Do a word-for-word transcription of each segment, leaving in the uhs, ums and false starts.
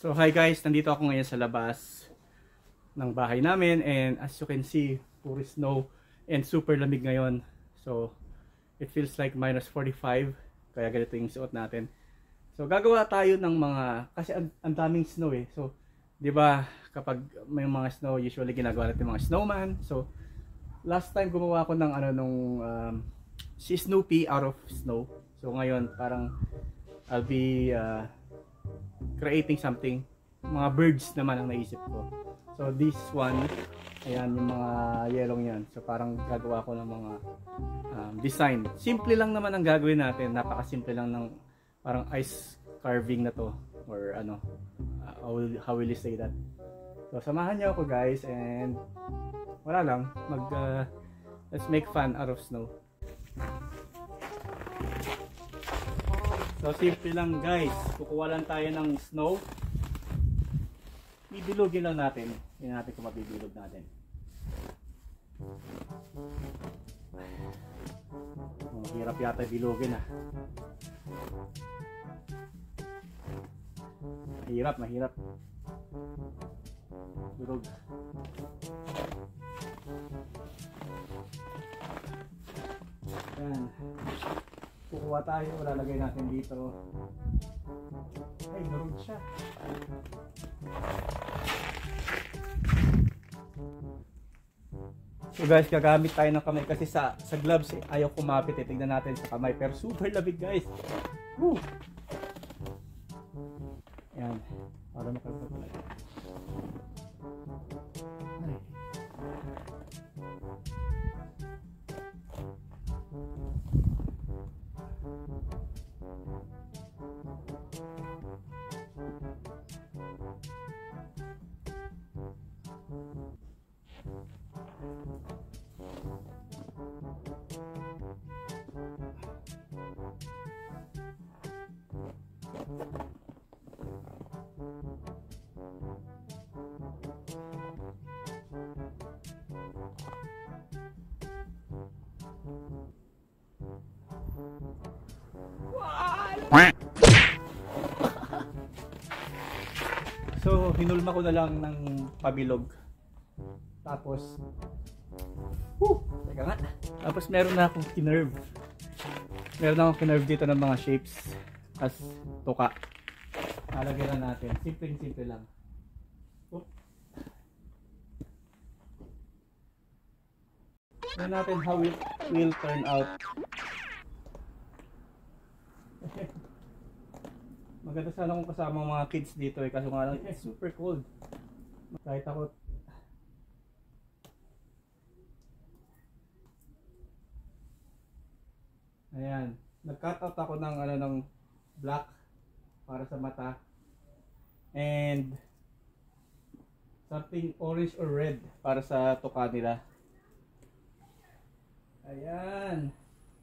So hi guys, nandito ako ngayon sa labas ng bahay namin and as you can see, puro snow and super lamig ngayon. So it feels like minus forty-five, kaya ganito yung suot natin. So gagawa tayo ng mga, kasi ang, ang daming snow eh. So di ba kapag may mga snow, usually ginagawa natin mga snowman. So last time gumawa ako ng ano nung um, si Snoopy out of snow. So ngayon parang I'll be uh, creating something, mga birds naman ang naisip ko. So this one, ayan yung mga yellow yan. So parang gagawa ko ng mga um, design. Simple lang naman ang gagawin natin, napakasimple lang ng parang ice carving na to, or ano, uh, how, will, how will you say that. So samahan niyo ako guys, and wala lang, mag uh, let's make fun out of snow. So simple lang guys, kukuha lang tayo ng snow, bibilugin lang natin, hindi natin kung mabibilog natin. Oh, hirap yata bilugin ah. Mahirap, mahirap. Bilog. Yan. Kukuha tayo, lalagay natin dito. Ay, durog siya. So guys, gagamit tayo ng kamay kasi sa sa gloves eh, ayaw kumapit eh. Tignan natin sa kamay, pero super labig guys. Woo! Yan, para makapagpapalagay. Ay. So hinulma ko na lang ng pabilog. Tapos whoo, teka nga. Tapos meron na akong kinerve. Meron na akong kinerve dito ng mga shapes as tuka. Lalagyan na natin. Simple simple lang. Oop. Tignan natin how it will turn out. Maganda sana kung kasama ang mga kids dito eh, kaso nga lang it's super cold. Kahit ako. Ayan, nag-cut out ako ng ano ng black para sa mata and something orange or red para sa tuka nila. Ayan.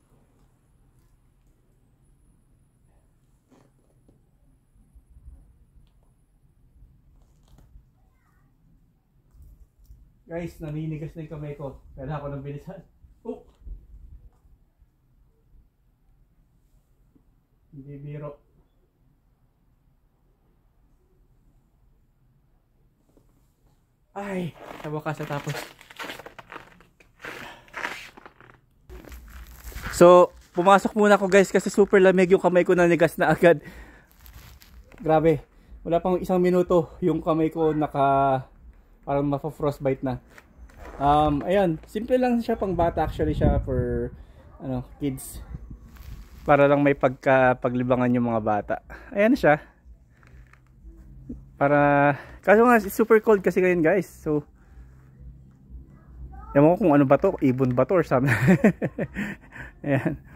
Guys, naninigas na yung kamay ko. Kailangan ko ng bilisan. Oh! Hindi biro. Ay! Sa wakas natapos. So, pumasok muna ako guys kasi super lamig yung kamay ko, nanigas na agad. Grabe. Wala pang isang minuto yung kamay ko naka... parang mafa-frostbite na. Um, ayan, simple lang siya, pang bata actually siya, for ano, kids. Para lang may pagka paglibangan yung mga bata. Ayan siya. Para kaso nga super cold kasi ngayon guys. So ewan ko kung ano ba to, ibon ba to or something. Ayan.